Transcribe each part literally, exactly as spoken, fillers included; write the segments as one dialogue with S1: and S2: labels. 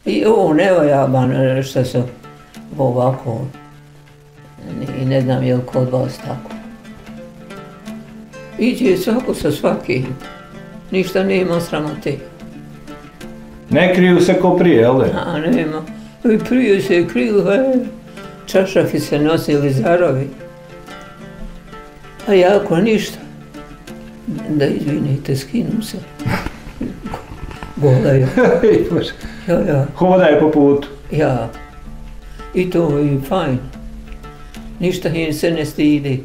S1: I ovo ne vajaban što su ovako. I ne znam je li kod vas tako. Iđe svako sa svakim. Ništa nema sramote.
S2: Ne kriju se ko prije, jel' ne?
S1: A nema. I prije se kriju, čašafi se nosili zarovi. A jako ništa. Da izvinite, skinu se. Golaju. Ja, ja.
S2: Hodaju po putu.
S1: Ja. I to i fajn. Ništa im se ne stidi.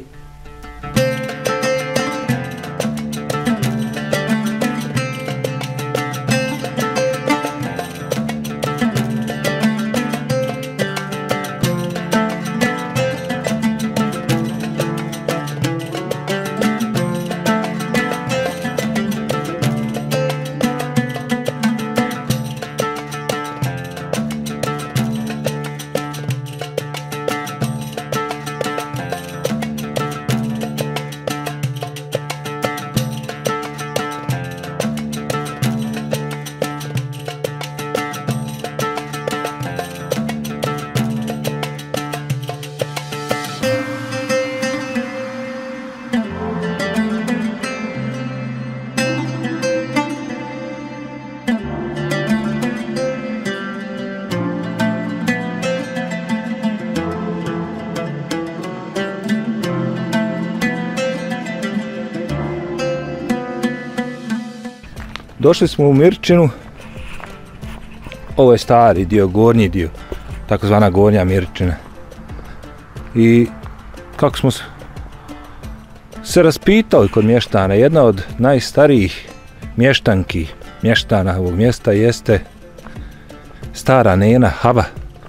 S2: Došli smo u Mirčinu, ovo je stari dio, gornji dio, takozvana gornja Mirčina. I kako smo se raspitali kod mještana, jedna od najstarijih mještanki, mještana ovog mjesta jeste stara nena Haba.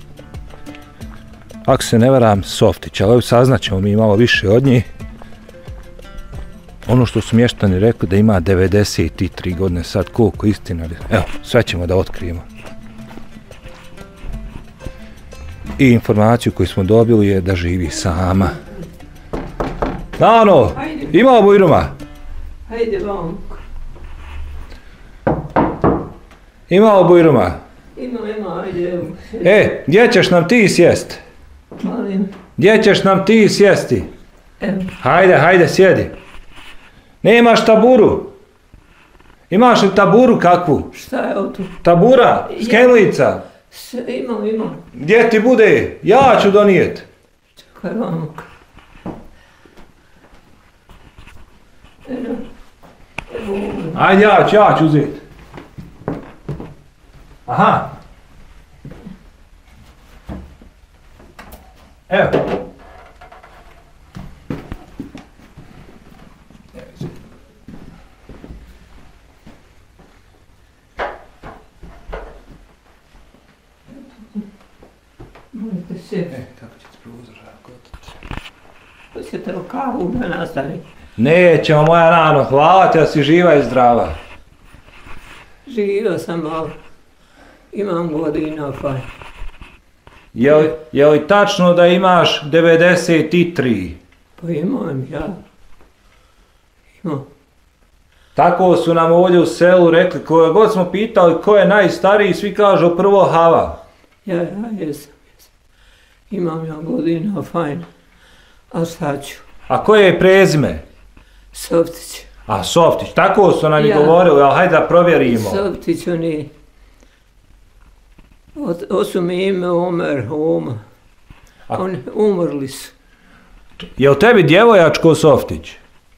S2: Ako se ne varam, Softić, ali saznaćemo mi malo više od njih. Ono što su mještani rekli da ima devedeset tri godine, sad koliko istina, evo, sve ćemo da otkrijemo. I informaciju koju smo dobili je da živi sama. Nano, ima bujruma?
S1: Hajde vam.
S2: Ima bujruma?
S1: Ima, ima, ajde, evo.
S2: E, gdje ćeš nam ti sjest?
S1: Molim.
S2: Gdje ćeš nam ti sjesti?
S1: Evo.
S2: Hajde, hajde, sjedi. Nemaš taburu? Imaš li taburu kakvu?
S1: Šta je ovo tu?
S2: Tabura, skenlica.
S1: Imam, imam.
S2: Gdje ti bude? Ja ću donijet.
S1: Čekaj vam. Evo. Evo.
S2: Ajde, ja ću, ja ću uzeti. Aha. Evo.
S1: Možete se...
S2: E, kako će ti prozor rakotati?
S1: Hoćete li kavu da nastavi?
S2: Nećemo, moja Nano, hvala te da si živa i zdrava.
S1: Živa sam, ali imam godina, pa...
S2: Je li, je li tačno da imaš devedeset tri?
S1: Pa imam ja. Imam.
S2: Tako su nam ovdje u selu rekli, koje god smo pitali ko je najstariji, svi kažu prvo Hava.
S1: Ja, ja, jesam, jesam. Imam ja godina, fajn. A šta ću?
S2: A koje je prezime?
S1: Softić.
S2: A Softić, tako su nam i
S1: Ja.
S2: govorili, ali hajde da provjerimo.
S1: Softić, oni... Ovo su mi ime Omer, Oma.
S2: A-
S1: Oni umrli su.
S2: Je li tebi djevojačko Softić?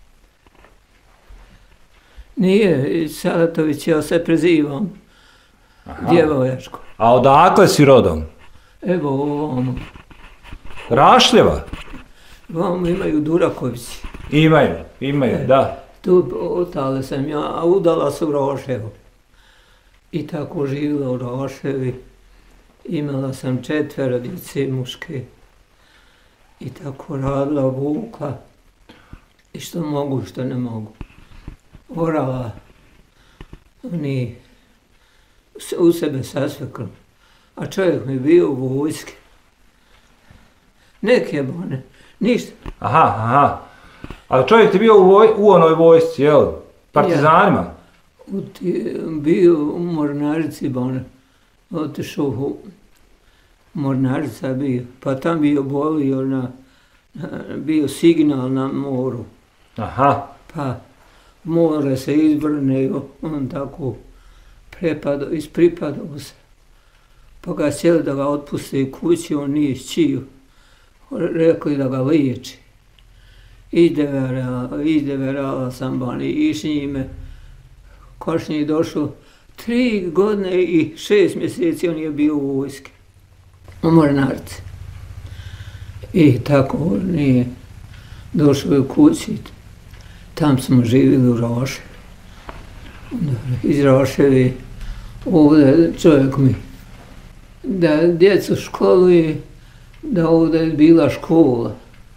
S1: Nije, Salatović, ja se prezivam.
S2: Aha.
S1: Djevojačko.
S2: A odakle si rodom?
S1: Evo ovamo.
S2: Rašljeva?
S1: Ovamo imaju Durakovići.
S2: Imaju, imaju, da.
S1: Tu otale sam ja, a udala se u Roševu. I tako živjela u Roševi. Imala sam četvero djece muške. I tako radila, vukla. I što mogu, što ne mogu. Orala. Oni u sebe sasvekli. A čovjek mi bio u vojski. Neke bone. Ništa.
S2: Aha, aha. Ali čovjek ti bio u, voj, u onoj vojsci, jel? Partizanima?
S1: U ti, bio u Mornarici bone. otišao u Mornarica bio, pa tam bio bolio na, bio signal na moru.
S2: Aha.
S1: Pa more se izbrne, on tako prepadao, ispripadao se. Pa ga htjeli da ga otpuste kući, on nije htio. Rekli da ga liječi. Izdeverala, izdeverala sam bani i s njime. Košnji došao tri godine i šest mjeseci on je bio u vojski. U Mornarici. I tako nije došao u kući. Tam smo živjeli u Raševi. Iz Raševi ovdje čovjek mi da djecu školuje, da ovdje je bila škola.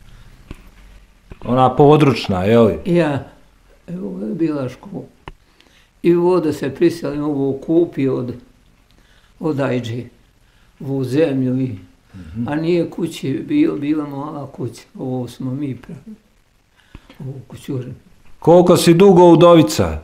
S2: Ona područna, je li?
S1: Ja, ovdje je bila škola. I ovdje se priselim, ovo kupio od, od Ajđe, ovu zemlju. I, mm-hmm. A nije kući, bio, bila mala kuća, ovo smo mi pravili. Ovu kućurinu.
S2: Koliko si dugo udovica?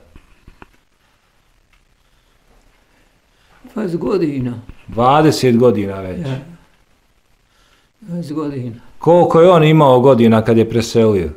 S1: dvadeset godina.
S2: dvadeset godina već?
S1: Ja. dvadeset godina.
S2: Koliko je on imao godina kad je preselio?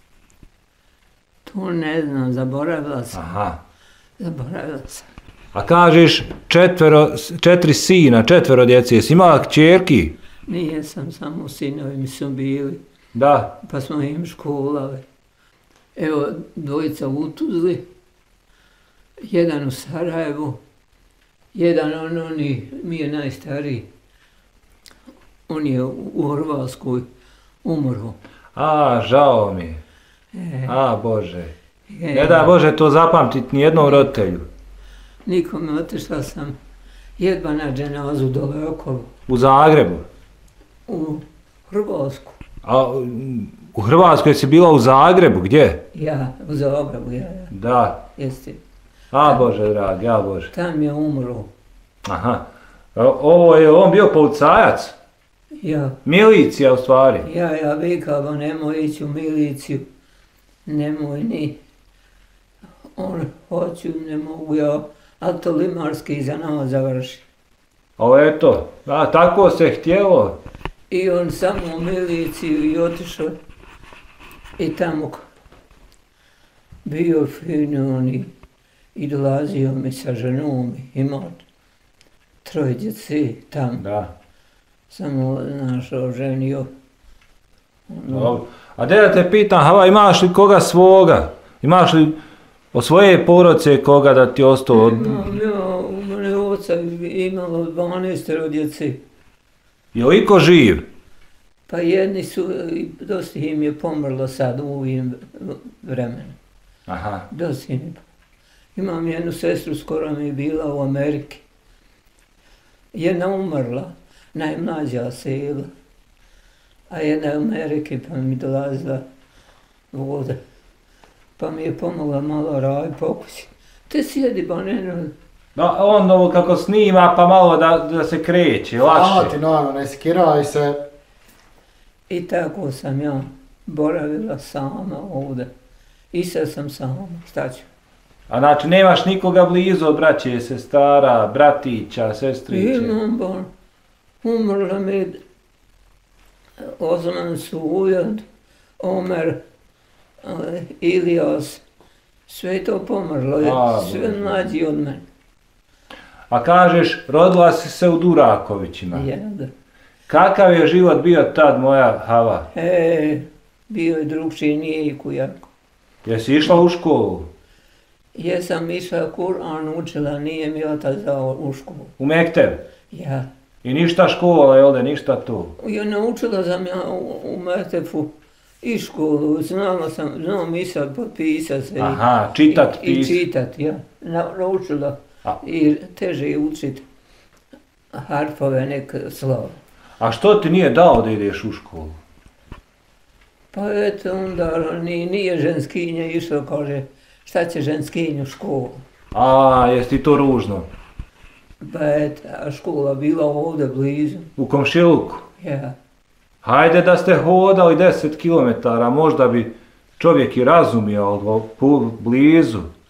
S1: To ne znam, zaboravila sam.
S2: Aha.
S1: Zaboravila sam.
S2: A kažeš četvero, četiri sina, četvero djece, jesi imala kćerki?
S1: Nije sam, samo sinovi mi su bili.
S2: Da.
S1: Pa smo im školali. Evo, dvojica u Tuzli, jedan u Sarajevu, jedan on, on je, mi je najstariji. On je u Hrvatskoj umro.
S2: A, žao mi je.
S1: E,
S2: A, Bože.
S1: e,
S2: Ne da Bože to zapamtiti nijednom roditelju.
S1: Nikome otišla sam jedva na dženazu dole okolo.
S2: U Zagrebu?
S1: U Hrvatsku.
S2: A u Hrvatskoj si bila u Zagrebu, gdje?
S1: Ja, u Zagrebu, ja, ja.
S2: Da.
S1: Jeste.
S2: A, Bože dragi, a Bože.
S1: Tam je umro.
S2: Aha. Ovo je on bio policajac?
S1: Ja.
S2: Milicija u stvari?
S1: Ja, ja vikao, nemoj ići u miliciju. Nemoj ni. On, hoću, ne mogu ja. Ali to limarski za nama završi.
S2: O, eto. A, tako se htjelo.
S1: I on samo u miliciju i otišao. I tamo bio fino on i, i dolazio mi sa ženom. Imao troje djece tam.
S2: Da.
S1: Samo našao ženio.
S2: Dobro. A da te pitam, hava, imaš li koga svoga? Imaš li od svoje porodice koga da ti ostao? Od...
S1: Imam, ja, u mene oca imalo dvanaest djece.
S2: Je li iko živ?
S1: Pa jedni su, dosta im je pomrlo sad u ovim vremenu.
S2: Aha.
S1: Dosta im je. Imam jednu sestru, skoro mi je bila u Ameriki. Jedna umrla, najmlađa sela. A jedna je u Ameriki, pa mi dolazila voda. Pa mi je pomogla malo raj pokući. Te sjedi, ba ne...
S2: Da, on ovo kako snima, pa malo da, da se kreće, lakše.
S3: Hvala ti, naravno, ne skiraj se.
S1: I tako sam ja boravila sama ovdje. I sad sam sama, šta ću?
S2: A znači nemaš nikoga blizu od braće, sestara, bratića, sestriće?
S1: Imam, ba, umrla mi Osman Sujad, Omer, Ilijas, sve to pomrlo,
S2: A,
S1: sve
S2: Bože.
S1: mlađi od mene.
S2: A kažeš, rodila si se u Durakovićima.
S1: Ja, da.
S2: Kakav je život bio tad, moja Hava?
S1: E, bio je drugčiji, nije i kujako.
S2: Jesi išla u školu?
S1: Jesam išla Kur'an učila, nije mi otac dao u školu.
S2: U Mekteb?
S1: Ja.
S2: I ništa škola, jel da, ništa to?
S1: Ja naučila sam ja u, u Metefu i školu, znala sam, znam i sad potpisat se.
S2: Aha, čitat,
S1: i, i
S2: pisat.
S1: čitat, ja. Na, naučila.
S2: A.
S1: I teže je učit harfove neke slova.
S2: A što ti nije dao da ideš u školu?
S1: Pa eto onda ni, nije ženskinja išla, kaže šta će ženskinju u školu.
S2: A, jesi ti to ružno?
S1: Pa eto, a škola bila ovdje blizu.
S2: U komšiluku?
S1: Ja.
S2: Hajde da ste hodali deset kilometara, možda bi čovjek i razumio, ali blizu.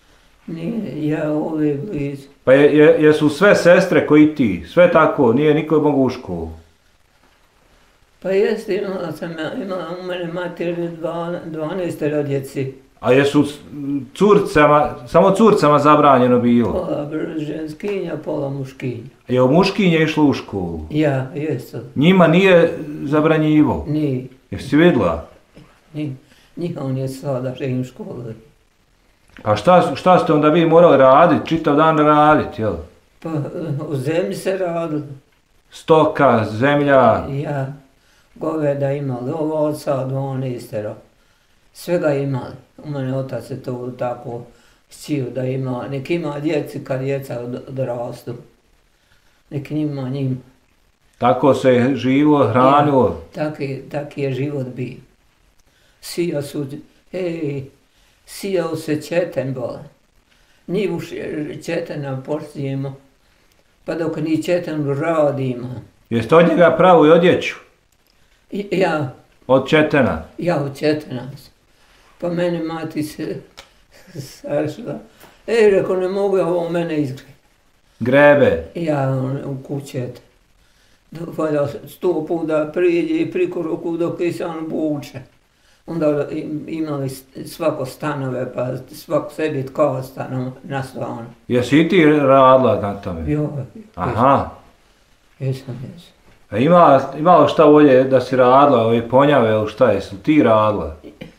S1: Nije, ja ovdje blizu.
S2: Pa je, je, jesu sve sestre koji ti, sve tako, nije niko mogu u školu?
S1: Pa jeste, imala sam, imala u mene materi dvanaestero djeci.
S2: A jesu curcama, samo curcama zabranjeno bilo?
S1: Pola ženskinja, pola muškinja.
S2: Je u muškinje išlo u školu?
S1: Ja, jesu.
S2: Njima nije zabranjivo?
S1: Nije.
S2: Jesi vidjela?
S1: Nije. Njih on je sada že im školu.
S2: Pa šta, šta ste onda vi morali raditi, čitav dan raditi, jel?
S1: Pa u zemlji se radilo.
S2: Stoka, zemlja?
S1: Ja, goveda imali, ovo oca dvanaestero. Svega imali. U mene otac je to tako htio da ima, nek ima djeci kad djeca odrastu. Nek njima njim.
S2: Tako se živo, hranilo?
S1: Taki, taki je život bio. Sija su, hej, sijao se četen bola. Njivu četena poštijemo, pa dok ni četen radimo.
S2: Jeste od njega pravu i odjeću?
S1: I, ja,
S2: Od četena?
S1: ja od četena sam. Pa mene mati se sašla. Ej, reko, ne mogu ja ovo mene izgledati.
S2: Grebe?
S1: Ja on, u kućet. Valja sto puta priđe i priko ruku dok i se on buče. Onda imali svako stanove, pa svako sebi tko stanova na stanu.
S2: Jesi i ti radila na tome?
S1: Jo,
S2: Aha.
S1: jesam, jesam.
S2: A ima, imalo šta ovdje da si radila, ove ponjave ili šta, jesi ti radila?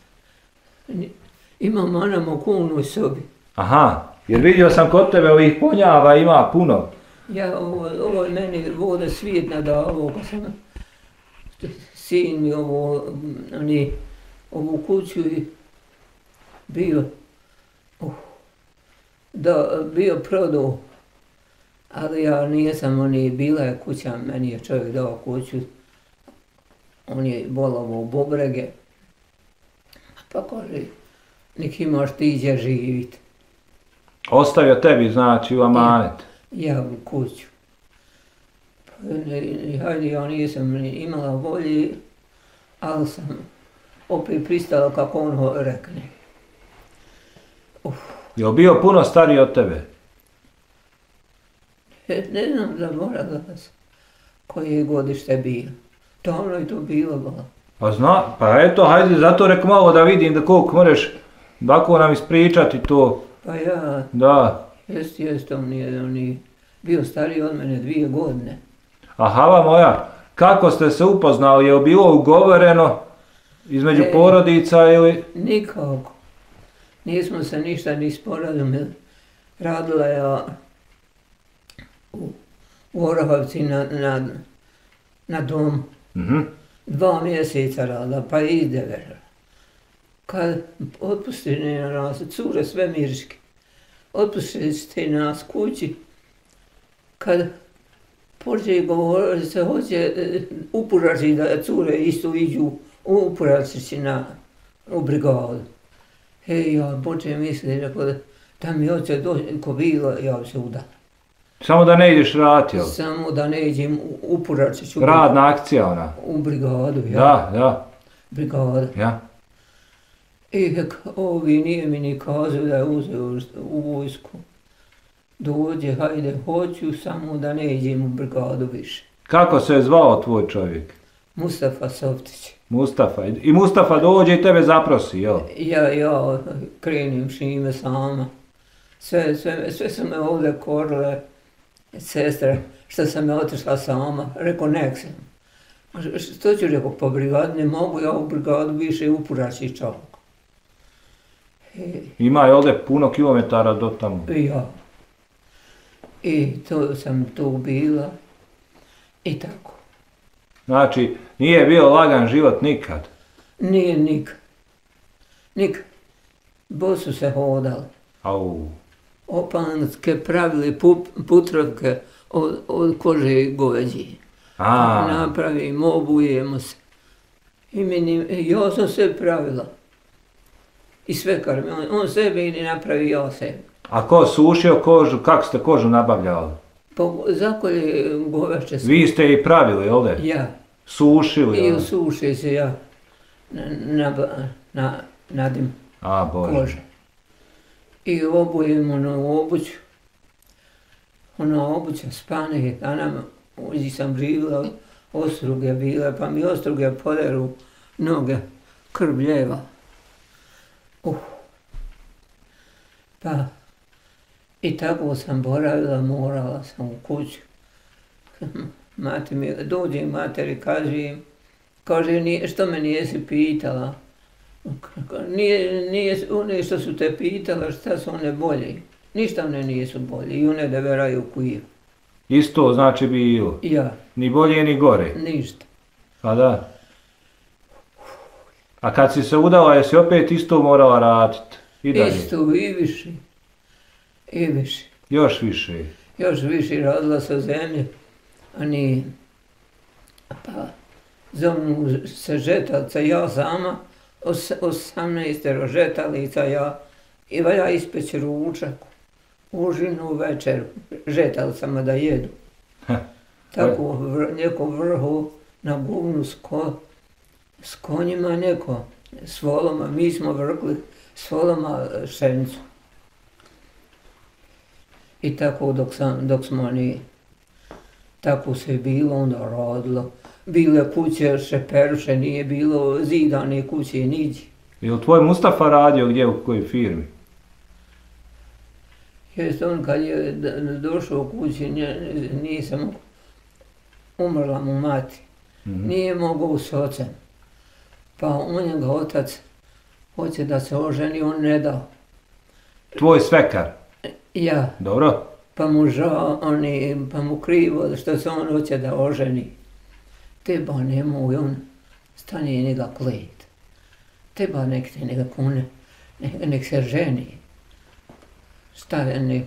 S1: Imam onom u kunoj sobi.
S2: Aha, jer vidio sam kod tebe ovih ponjava ima puno.
S1: Ja, ovo, ovo je meni voda svjetna da ovo, ko sam sin mi ovo, oni, ovu kuću i bio, uh, da, bio prodao, ali ja nisam, oni, bila je kuća, meni je čovjek dao kuću, on je bolovo u bubrege, pa kaže, nek imaš ti gdje živit.
S2: Ostavio tebi, znači, u amanet.
S1: Ja u kuću. Pa, ne, hajde, ja nisam imala volje, ali sam opet pristala kako on rekne. Uf.
S2: Je li bio puno stariji od tebe?
S1: Ne znam, zaboravila sam koje godište bilo. Davno je to bilo, bila.
S2: Pa zna, pa eto, hajde, zato rek malo da vidim da koliko možeš, ovako nam ispričati to.
S1: Pa ja,
S2: Da.
S1: jest, jest, on je, on je bio stariji od mene dvije godine.
S2: A hava moja, kako ste se upoznali, je li bilo ugovoreno između
S1: E.
S2: porodica ili...
S1: Nikako. Nismo se ništa ni sporazumili. Radila je u, u Orahovci na, na, na domu.
S2: Mhm.
S1: Dva mjeseca radila, pa ide vera. Kad otpusti nas, cure sve mirške, otpusti nas kući, kad pođe govoriti se hoće upurači da cure isto iđu upurači na u brigadu. Hej, ja počem misliti, rekao da, da mi hoće doći ko bilo, ja bi se udala.
S2: Samo da ne ideš raditi, jel?
S1: Samo da ne iđem upurači.
S2: Radna akcija ona.
S1: U brigadu, ja.
S2: Da, da,
S1: Brigada.
S2: ja.
S1: I kak ovi nije mi ni kazao da je uzeo u vojsku. Dođe, hajde, hoću, samo da ne idem u brigadu više.
S2: Kako se je zvao tvoj čovjek?
S1: Mustafa Softić.
S2: Mustafa. I Mustafa dođe i tebe zaprosi, jel?
S1: Ja, ja krenim šime sama. Sve, sve, sve su me ovdje korile, sestre, što sam me otišla sama. Rekao, nek sam. Što ću, rekao, po brigadu, ne mogu ja u brigadu više upuraći čovjek.
S2: Ima je ovdje puno kilometara do tamo.
S1: Ja. I to sam tu bila. I tako.
S2: Znači, nije bio lagan život nikad.
S1: Nije nikad. Nikad. Bosu se hodali.
S2: Au.
S1: Opanske pravili pup, putrovke od, od kože goveđije.
S2: A.
S1: Napravimo, obujemo se. I meni, ja sam sve pravila. I sve karme. On, on sebi ne napravi, ja sebi.
S2: A ko sušio kožu, kako ste kožu nabavljali?
S1: Po zakolje goveće se.
S2: Vi ste i pravili, ovdje?
S1: Ja.
S2: Sušili,
S1: I
S2: jel?
S1: usuši se ja na, na, na, nadim
S2: A, Bože.
S1: kože. i obujem onu obuću. Ona obuća spane, a nam uđi sam živila, ostruge bile, pa mi ostruge poderu noge, krv lijeva. Uh. Pa, i tako sam boravila, morala sam u kuću. Mati mi, dođe materi, kaže im, kaže, nije, što me nijesi pitala? Nije, nije, one što su te pitala, šta su one bolje? Ništa one nisu bolje i one da veraju kuju.
S2: Isto znači bilo?
S1: Ja.
S2: Ni bolje ni gore?
S1: Ništa.
S2: Pa da. A kad si se udala, jesi opet isto morala raditi? I dalje?
S1: Isto i više. I više.
S2: Još više?
S1: Još više radila sa zemlje, a nije. Pa, zovnu se žetalca, ja sama, os, osamnaestero žetalica ja, i valja ispeći ručak, užinu, večer, žetalcama da jedu.
S2: Ha.
S1: Tako vr, neko vrhu na guvnu s, ko, s konjima, neko s voloma, mi smo vrkli s voloma šenicu. I tako dok, sam, dok smo oni, tako se je bilo onda radilo. Bile kuće šeperuše, nije bilo zidane kuće niđi.
S2: Je li tvoj Mustafa radio gdje, u kojoj firmi?
S1: Jeste on kad je došao u kući, nisam, umrla mu mati. Mm-hmm. Nije mogao s ocem. Pa on njega otac hoće da se oženi, on ne dao.
S2: Tvoj svekar?
S1: Ja.
S2: Dobro.
S1: Pa mu žao, oni, pa mu krivo što se on hoće da oženi. Teba nemoj, on stane njega klet. Teba nek te njega kune, nek, nek se ženi. Šta je ne?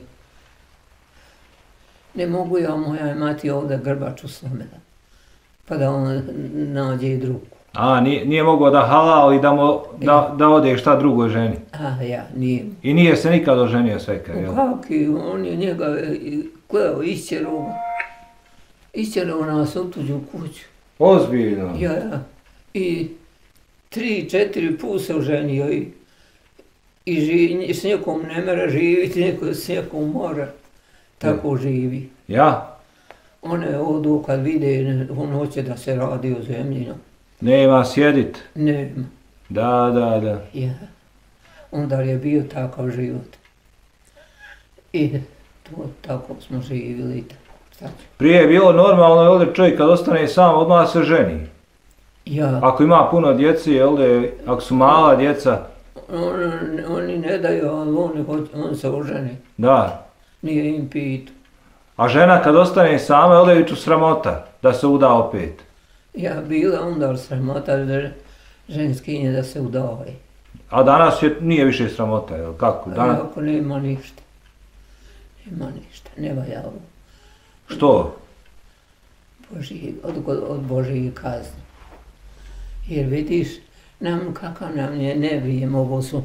S1: Ne mogu ja moja mati ovdje grbaču slomila. Pa da on nađe i drugu.
S2: A, nije, nije mogao da halal i da, mu, da, da ode šta drugoj ženi?
S1: A, ja, nije.
S2: I nije se nikad oženio svekar, jel?
S1: Kaki, on je njega gledao, isćerao ga. Isćerao nas u tuđu kuću.
S2: Ozbiljno?
S1: Ja, ja. I tri, četiri put se oženio i, i ži, s nekom ne mora živjeti, neko s nekom mora. Tako ja. Živi.
S2: Ja?
S1: One odu kad vide, on hoće da se radi o zemljinu.
S2: Nema sjedit?
S1: Nema.
S2: Da, da, da.
S1: Ja. Onda je bio takav život. I to, tako smo živjeli. Tako.
S2: Prije je bilo normalno, ovdje čovjek kad ostane sam, odmah se ženi.
S1: Ja.
S2: Ako ima puno djeci, ovdje, ako su mala djeca.
S1: On, oni ne daju, ali on, on se oženi.
S2: Da.
S1: Nije im pitu.
S2: A žena kad ostane sama, ovdje je tu sramota, da se uda opet.
S1: Ja, bila onda sramota da ženskinje da se udavaju.
S2: A danas je, nije više sramota, jel kako? Danas...
S1: Ako nema ništa. Nema ništa, ne valja ovo.
S2: Što?
S1: Božji, od, od Božije kazne. Jer vidiš, nam kakav nam je nevijem, ovo su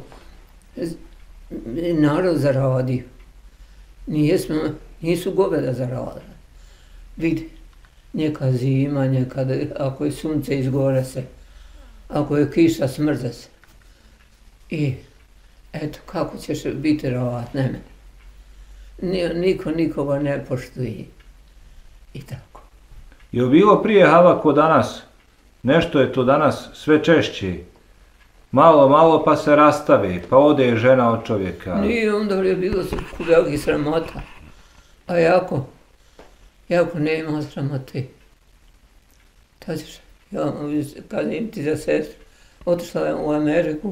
S1: narod zaradio. Nijesmo, nisu goveda zaradili. Vidi, neka zima, nekad, ako je sunce izgore se, ako je kiša smrze se. I eto, kako ćeš biti rovat, ne mene. Niko nikoga ne poštuje. I tako.
S2: Je bilo prije Hava ko danas? Nešto je to danas sve češće. Malo, malo pa se rastave, pa ode žena od čovjeka.
S1: Nije, onda je bilo se veliki sramota. A jako, jako nema sramote. Tad ćeš, ja kažem ti za sestru, otišla u Ameriku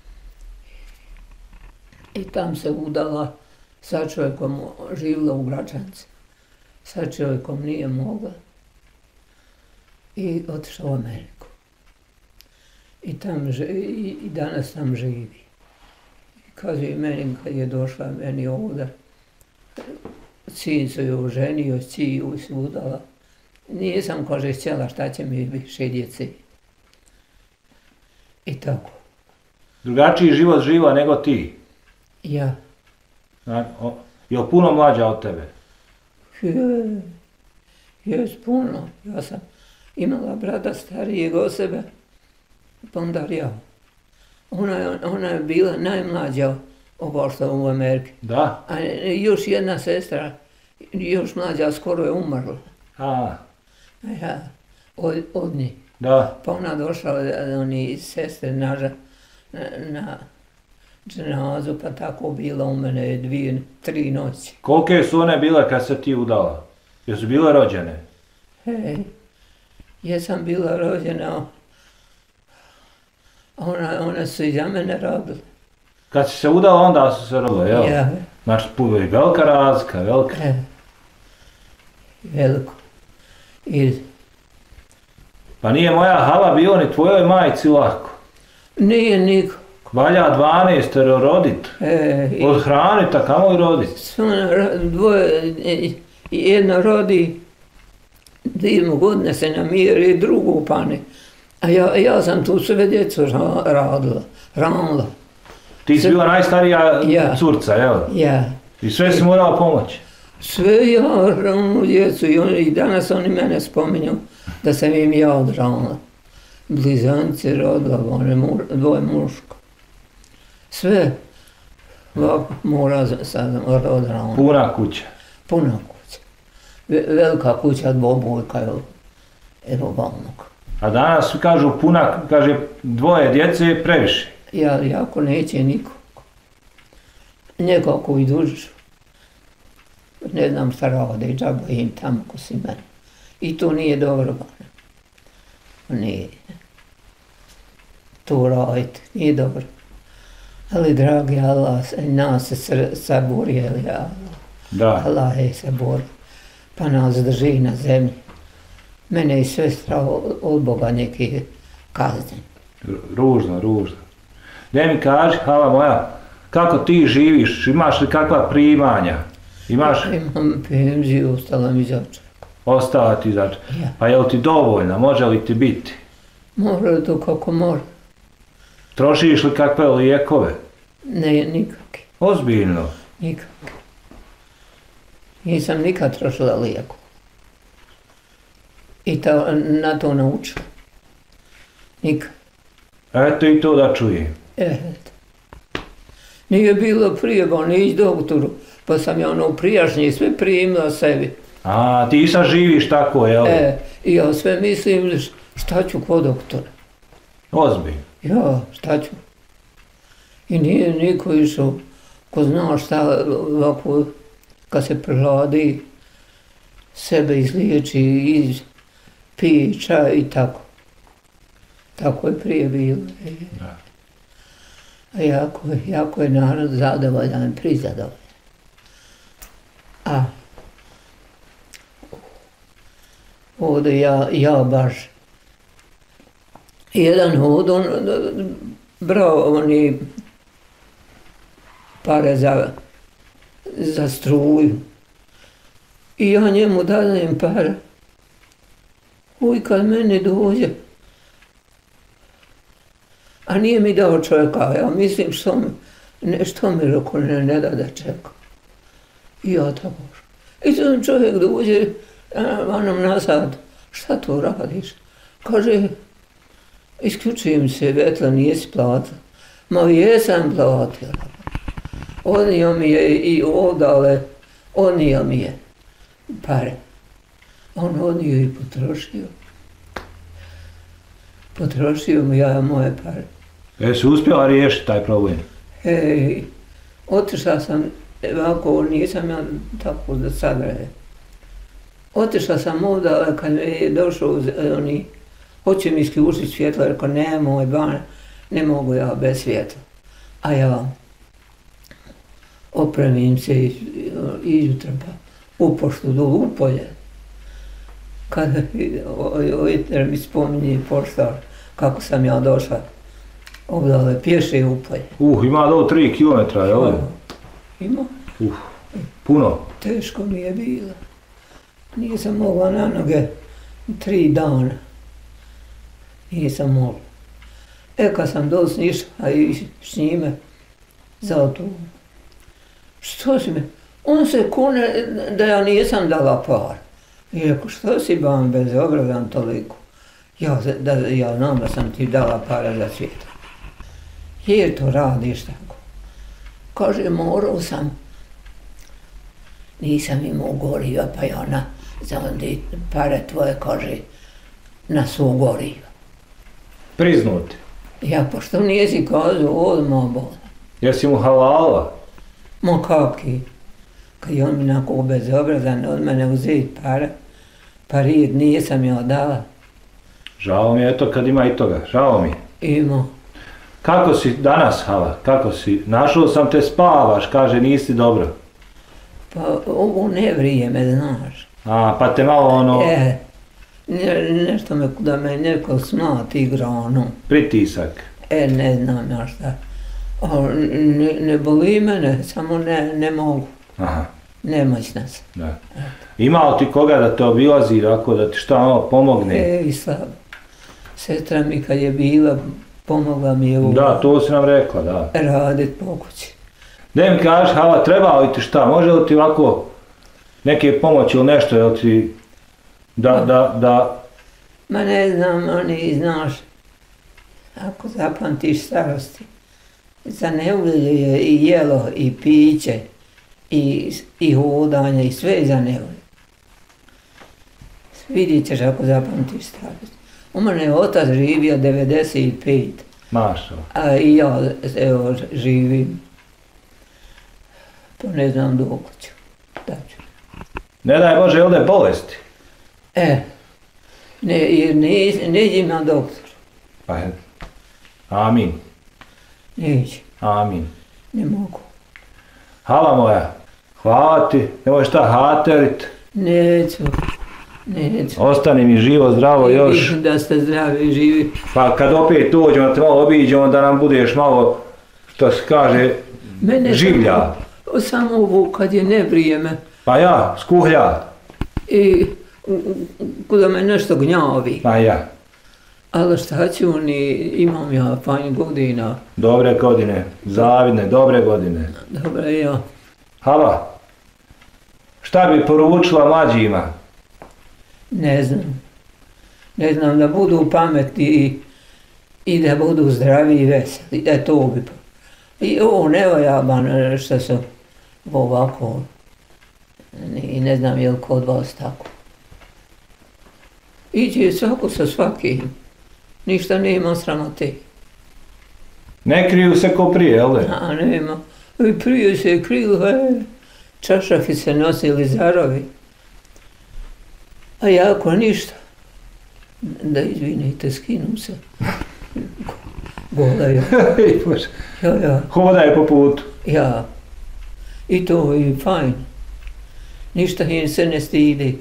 S1: i tam se udala sa čovjekom, živjela u Gračanci. Sa čovjekom nije mogla i otišla u Ameriku. I tam živi, i danas tam živi. I kaže meni kad je došla meni ovdje, sin se je oženio, ciju se udala. Nisam, kaže, htjela šta će mi više djece. I tako.
S2: Drugačiji život živa nego ti?
S1: Ja.
S2: A, o, je li puno mlađa od tebe?
S1: Je, jes puno. Ja sam imala brata starijeg od sebe, pa onda ja. Ona, ona je bila najmlađa ovo što u Ameriki.
S2: Da?
S1: A još jedna sestra, još mlađa, skoro je umrla.
S2: A,
S1: Ja, od, od njih.
S2: da.
S1: Pa ona došla od oni sestre na, ža- na, na dženazu, pa tako bila u mene dvije, tri noći.
S2: Kolike su one bile kad se ti udala? Jesu bile rođene?
S1: Hej, jesam bila rođena, a ona, ona su i za mene radile.
S2: Kad si se udala, onda su se rodile, jel?
S1: Ja,
S2: Znači, pu- velika razlika, velika.
S1: e, veliko. I
S2: Pa nije moja Hava bio ni tvojoj majci lako.
S1: nije niko.
S2: Valja dvanaestero rodit.
S1: E, i
S2: Odhranit, a kamo i rodit.
S1: sve ona ra- dvoje, i- i jedna rodi, dvije godine se namiri, drugu pane. A ja, ja sam tu sve djecu ra- radila, ranila.
S2: Ti si
S1: Sve-
S2: bila najstarija
S1: Ja.
S2: curca, jel?
S1: Ja.
S2: I sve si morala pomoći.
S1: Sve ja ranu djecu i, oni, i danas oni mene spominju da sam im ja odranila. Blizanci rodila, one mu, dvoje muško. Sve ovako mora sad odranila.
S2: Puna kuća.
S1: Puna kuća. Ve- velika kuća dvobojka, evo, evo valnog.
S2: A danas kažu puna, kaže dvoje djece je previše.
S1: Ja, jako neće nikog. Nekako i dužu. Ne znam šta rade, džaba im tamo ko si meni. I to nije dobro. Nije. To radite, nije dobro. Ali dragi Allah, nas se sr- saborijeli, Allah.
S2: Da.
S1: Allah je se bori, pa nas drži na zemlji. Mene je sve strao od Boga neke kazne.
S2: Ružno, ružno. Ne mi kaži, Hava moja, kako ti živiš, imaš li kakva primanja? Imaš
S1: Imam penziju, ostala mi začak.
S2: ostala ti za...
S1: Ja.
S2: Pa je li ti dovoljna, može li ti biti?
S1: Mora to kako mora.
S2: Trošiš li kakve lijekove?
S1: Ne, nikakve,
S2: Ozbiljno.
S1: nikakve. Nisam nikad trošila lijeku. I ta, na to naučila. Nikad.
S2: Eto i to da čujem.
S1: Eto. Nije bilo prijeba ni ići doktoru, pa sam ja ono prijašnje sve primila sebi.
S2: A, ti sad živiš tako, jel?
S1: E, i ja sve mislim š- šta ću kod doktora.
S2: Ozbiljno.
S1: Ja, šta ću? I nije niko išao ko zna šta ovako kad se prehladi sebe izliječi i pije čaj i tako. Tako je prije bilo.
S2: Da.
S1: A jako, jako je narod zadovoljan, prizadovoljan. A ovdje ja, ja baš jedan hod, on brao oni pare za, za struju. I ja njemu dajem pare. Uj, kad meni dođe, a nije mi dao čovjeka, ja mislim što mi, ne, što mi rekao, ne, ne da da čeka. I ja tako. I sad čovjek dođe, vanom nazad, šta to radiš? Kaže, isključujem se, Vetla, nisi platila. Ma jesam platila. Odnio mi je i odale, odnio mi je pare. On odnio i potrošio. Potrošio mi ja moje pare.
S2: Jesi uspjela riješiti taj problem?
S1: Ej, otišla sam, ovako nisam ja tako da sagraje. Otišla sam ovdje, ali kad je došao oni, hoće mi isključiti svjetlo, rekao nemoj ban, ne mogu ja bez svjetla. A ja opremim se i ijutra pa u poštu do u polje. Kada ojter mi spominje poštar, kako sam ja došla, obdale pješe u polje.
S2: Uh, ima do tri kilometra, jel?
S1: Ima.
S2: Uh, puno.
S1: Teško mi je bilo. Nisam mogla na noge tri dana. Nisam mogla. E kad sam dosta išla i s njime za to. Što si me? On se kune da ja nisam dala par. I rekao, što si ban bezobrazan toliko? Ja, da, ja znam da sam ti dala para za svijet. Jer to radiš tako. kaže, morao sam. Nisam imao goriva, pa je ona, za onda pare tvoje, kaže, na svog goriva.
S2: Priznuti.
S1: Ja, pošto nisi kazao, odmah bola.
S2: Jesi mu halala?
S1: Ma kakvi? Kad je on mi onako bezobrazan od mene uzeti pare, pa rijed nisam joj dala.
S2: Žao mi je to kad ima i toga, žao mi je.
S1: Ima.
S2: Kako si danas, Hala, kako si? Našao sam te spavaš, kaže nisi dobro.
S1: Pa ovo ne vrijeme, znaš.
S2: A, pa te malo ono...
S1: E, ne, nešto me, da me neko snat igra ono.
S2: Pritisak.
S1: E, ne znam ja šta. A, ne, ne boli mene, samo ne, ne mogu.
S2: Aha.
S1: Nemoćna sam.
S2: Da. Ima li ti koga da te obilazi, ako da ti šta malo pomogne?
S1: E, i slabo. Sestra mi kad je bila, pomogla mi je ovo.
S2: Da, to si nam rekla, da.
S1: Radit po kući.
S2: Da mi kažeš, Hala, treba li ti šta, može li ti ovako neke pomoći ili nešto, jel ti da, da, da...
S1: Ma ne znam, oni, znaš, ako zapamtiš starosti, za nevolje je i jelo, i piće, i, i hodanje, i sve za nevolje. Vidit ćeš ako zapamtiš starosti. U mene je otac živio devedeset pet.
S2: Mašo.
S1: A i ja, evo, živim. Pa ne znam dok ću. Da ću.
S2: Ne daj Bože, jel da je bolesti?
S1: E, ne, jer ne, ne idem na doktor.
S2: Pa je. Amin.
S1: Neće,
S2: Amin.
S1: ne mogu.
S2: Hala moja, hvala ti, nemoj šta haterit.
S1: Neću, neću.
S2: Ostani mi živo, zdravo još.
S1: Vidim da ste zdravi i živi.
S2: Pa kad opet dođemo, da te malo obiđemo, da nam budeš malo, što se kaže,
S1: Mene
S2: življa.
S1: Samo, samo ovo kad je nevrijeme.
S2: Pa ja, skuhlja.
S1: I kuda me nešto gnjavi.
S2: Pa ja.
S1: Ali šta ću, ni, imam ja fajn godina.
S2: Dobre godine, zavidne, dobre godine.
S1: Dobre, ja.
S2: Hala, šta bi poručila mlađima?
S1: Ne znam. Ne znam, da budu pametni i, i da budu zdravi i veseli. E, to bi. I ovo nevajaban što su ovako. I ne znam je li kod vas tako. Iđe svako sa svakim. Ništa nema sramote.
S2: Ne kriju se ko prije, jel da?
S1: A nema. I prije se krilo, e, čašafi se nosili zarovi. A jako ništa. Da izvinite, skinu se. Golaju. Ja, ja.
S2: Hodaj po putu.
S1: Ja. I to i fajn. Ništa im se ne stidi.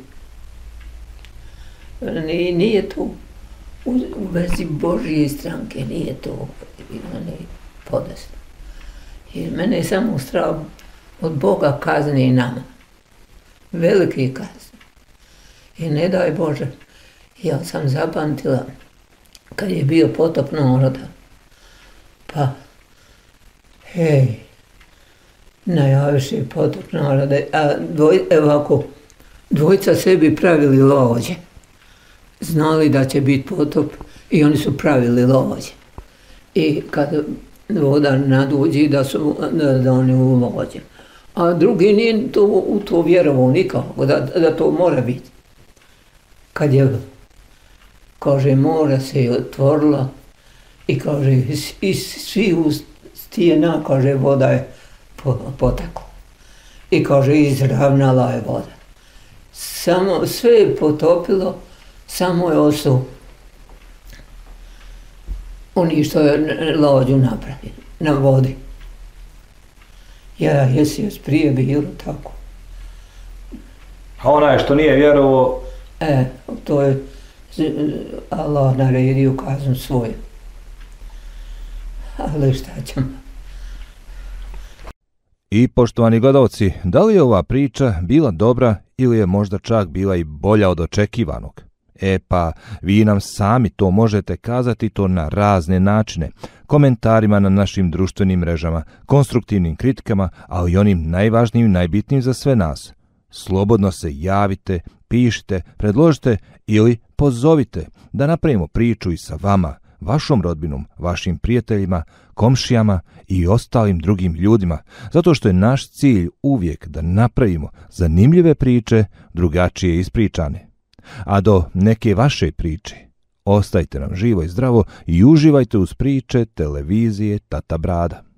S1: Nije, nije to u, u vezi Božje stranke, nije to ne, podesno. Jer mene je samo strah od Boga kazni i nama. Veliki kazni. I ne daj Bože, ja sam zapamtila kad je bio potop naroda. Pa, hej, najaviše potop naroda, a dvoj, evo ako, dvojca sebi pravili lođe. Znali da će biti potop i oni su pravili lođe. I kad voda nadođi da su da, da oni u lođe. A drugi nije to, u to vjerovao nikako, da, da to mora biti. Kad je, kaže, mora se je otvorila i kaže, iz svih stijena, kaže, voda je potekla. I kaže, izravnala je voda. Samo, sve je potopilo, samo je ostao oni što je lođu napravili, na vodi. Ja, jesi još prije bilo tako.
S2: A onaj što nije vjerovo...
S1: E, to je Allah naredio kaznu svoju. Ali šta ćemo?
S4: I poštovani gledalci, da li je ova priča bila dobra ili je možda čak bila i bolja od očekivanog? E pa, vi nam sami to možete kazati to na razne načine, komentarima na našim društvenim mrežama, konstruktivnim kritikama, ali i onim najvažnijim, najbitnijim za sve nas. Slobodno se javite, pišite, predložite ili pozovite da napravimo priču i sa vama, vašom rodbinom, vašim prijateljima, komšijama i ostalim drugim ljudima, zato što je naš cilj uvijek da napravimo zanimljive priče, drugačije ispričane. A do neke vaše priče, ostajte nam živo i zdravo i uživajte uz priče televizije Tata Brada.